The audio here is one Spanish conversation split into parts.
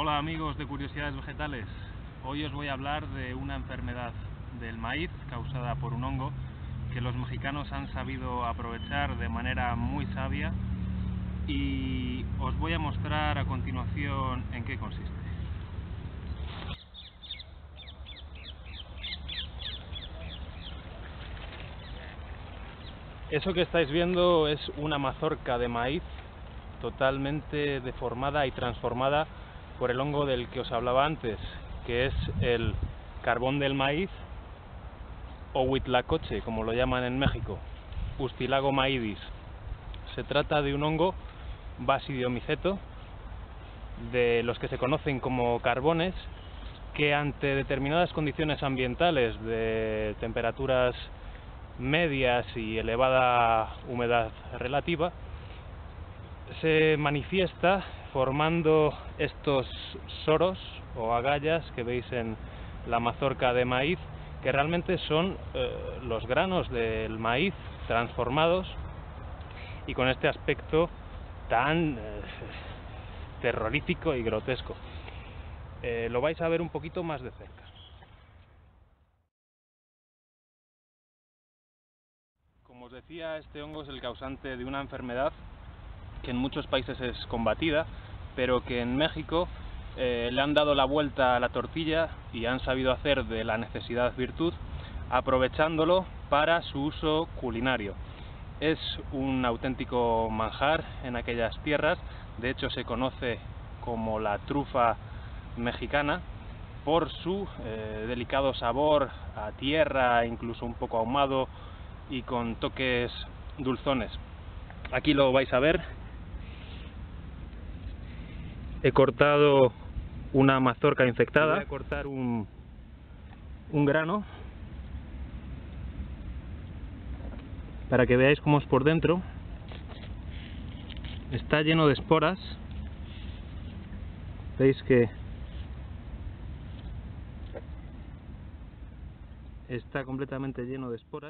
Hola amigos de Curiosidades Vegetales, hoy os voy a hablar de una enfermedad del maíz causada por un hongo que los mexicanos han sabido aprovechar de manera muy sabia y os voy a mostrar a continuación en qué consiste. Eso que estáis viendo es una mazorca de maíz totalmente deformada y transformada por el hongo del que os hablaba antes, que es el carbón del maíz o huitlacoche, como lo llaman en México, Ustilago maidis. Se trata de un hongo basidiomiceto, de los que se conocen como carbones, que ante determinadas condiciones ambientales de temperaturas medias y elevada humedad relativa, se manifiesta formando estos soros o agallas que veis en la mazorca de maíz, que realmente son los granos del maíz transformados y con este aspecto tan terrorífico y grotesco. Lo vais a ver un poquito más de cerca. Como os decía, este hongo es el causante de una enfermedad que en muchos países es combatida, pero que en México le han dado la vuelta a la tortilla y han sabido hacer de la necesidad virtud, aprovechándolo para su uso culinario. Es un auténtico manjar en aquellas tierras, de hecho se conoce como la trufa mexicana por su delicado sabor a tierra, incluso un poco ahumado y con toques dulzones. Aquí lo vais a ver. He cortado una mazorca infectada. Voy a cortar un grano para que veáis cómo es por dentro. Está lleno de esporas. Veis que está completamente lleno de esporas.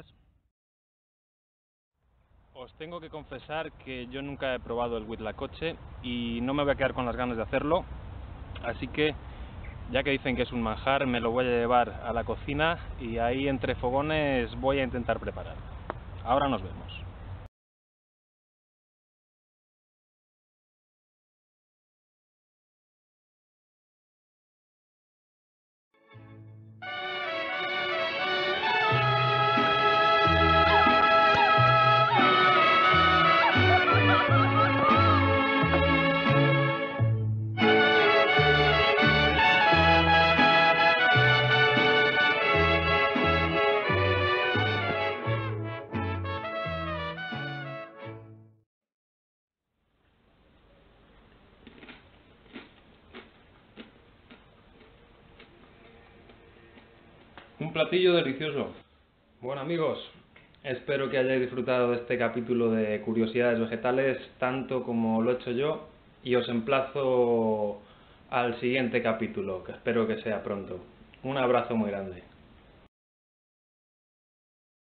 Os tengo que confesar que yo nunca he probado el huitlacoche y no me voy a quedar con las ganas de hacerlo, así que ya que dicen que es un manjar, me lo voy a llevar a la cocina y ahí entre fogones voy a intentar prepararlo. Ahora nos vemos. Un platillo delicioso. Bueno amigos, espero que hayáis disfrutado de este capítulo de Curiosidades Vegetales tanto como lo he hecho yo y os emplazo al siguiente capítulo, que espero que sea pronto. Un abrazo muy grande.